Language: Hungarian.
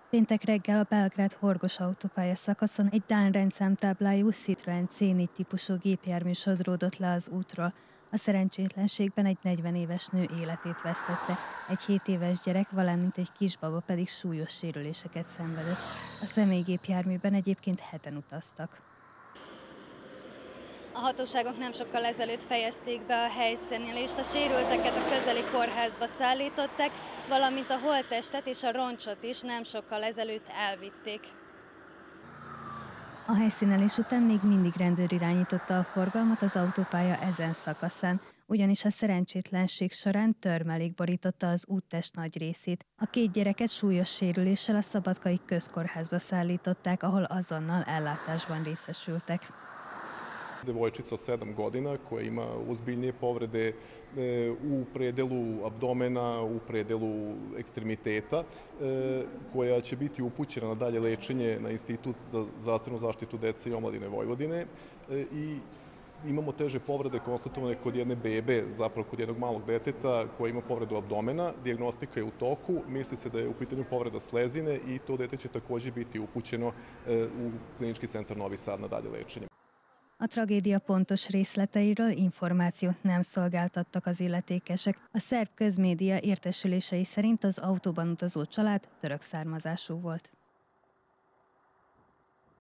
Péntek reggel a Belgrád-Horgos autópálya szakaszon egy dán rendszámtáblájú Citroen C4 típusú gépjármű sodródott le az útról. A szerencsétlenségben egy 40 éves nő életét vesztette, egy 7 éves gyerek, valamint egy kisbaba pedig súlyos sérüléseket szenvedett. A személygépjárműben egyébként heten utaztak. A hatóságok nem sokkal ezelőtt fejezték be a helyszínelést, a sérülteket a közeli kórházba szállították, valamint a holttestet és a roncsot is nem sokkal ezelőtt elvitték. A helyszínelés után még mindig rendőr irányította a forgalmat az autópálya ezen szakaszán, ugyanis a szerencsétlenség során törmelék borította az úttest nagy részét. A két gyereket súlyos sérüléssel a Szabadkai Közkórházba szállították, ahol azonnal ellátásban részesültek. Devojčica od 7 godina koja ima ozbiljnije povrede u predelu abdomena, u predelu ekstremiteta, koja će biti upućena na dalje lečenje na Institut za zdravstvenu zaštitu dece i omladine Vojvodine i imamo teže povrede konstatovane kod jedne bebe, zapravo kod jednog malog deteta koja ima povredu abdomena. Dijagnostika je u toku, misli se da je u pitanju povreda slezine i to dete će takođe biti upućeno u Klinički centar Novi Sad na dalje lečenje. A tragédia pontos részleteiről információt nem szolgáltattak az illetékesek. A szerb közmédia értesülései szerint az autóban utazó család török származású volt.